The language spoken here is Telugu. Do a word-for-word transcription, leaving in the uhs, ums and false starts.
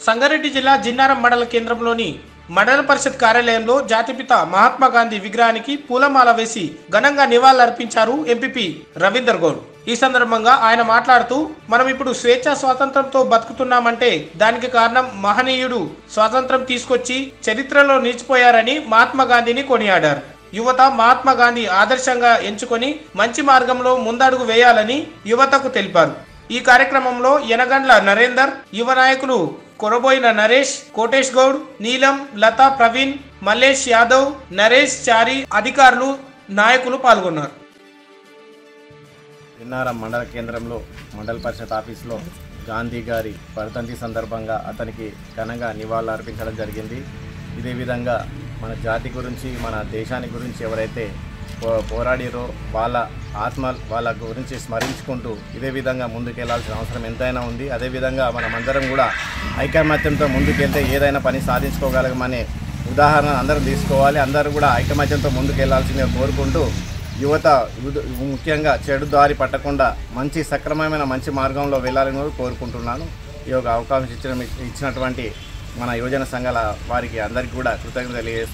సంగారెడ్డి జిల్లా జిన్నారం మండల కేంద్రంలోని మండల పరిషత్ కార్యాలయంలో జాతిపిత మహాత్మా గాంధీ విగ్రహానికి పూలమాల వేసి ఘనంగా నివాళులర్పించారు ఎంపీపీ రవీందర్ గౌడ్। ఈ సందర్భంగా ఆయన మాట్లాడుతూ మనం ఇప్పుడు స్వేచ్ఛ స్వాతంత్రంతో బతుకుతున్నామంటే దానికి కారణం మహనీయుడు స్వాతంత్రం తీసుకొచ్చి చరిత్రలో నిలిచిపోయారని మహాత్మా గాంధీని కొనియాడారు। యువత మహాత్మా గాంధీ ఆదర్శంగా ఎంచుకొని మంచి మార్గంలో ముందడుగు వేయాలని యువతకు తెలిపారు। ఈ కార్యక్రమంలో యనగండ్ల నరేందర్, యువ నాయకులు కొరబోయిన నరేష్, కోటేష్ గౌడ్, నీలం, లతా, ప్రవీణ్, మల్లేష్ యాదవ్, నరేష్ చారి, అధికారులు, నాయకులు పాల్గొన్నారు। జిన్నారం మండల కేంద్రంలో మండల పరిషత్ ఆఫీసులో గాంధీ గారి వర్ధంతి సందర్భంగా అతనికి ఘనంగా నివాళులు అర్పించడం జరిగింది। ఇదే విధంగా మన జాతి గురించి, మన దేశాన్ని గురించి ఎవరైతే పోరాడిరో వాళ్ళ ఆత్మ వాళ్ళ గురించి స్మరించుకుంటూ ఇదే విధంగా ముందుకెళ్లాల్సిన అవసరం ఎంతైనా ఉంది। అదేవిధంగా మనమందరం కూడా ఐకమత్యంతో ముందుకెళ్తే ఏదైనా పని సాధించుకోగలమనే ఉదాహరణ అందరం తీసుకోవాలి। అందరూ కూడా ఐకమత్యంతో ముందుకెళ్లాల్సిందిగా కోరుకుంటూ యువత ముఖ్యంగా చెడు దారి పట్టకుండా మంచి సక్రమమైన మంచి మార్గంలో వెళ్ళాలని కోరుకుంటున్నాను। ఈ యొక్క అవకాశం ఇచ్చిన ఇచ్చినటువంటి మన యువజన సంఘాల వారికి అందరికీ కూడా కృతజ్ఞతలు తెలియజేస్తున్నాను।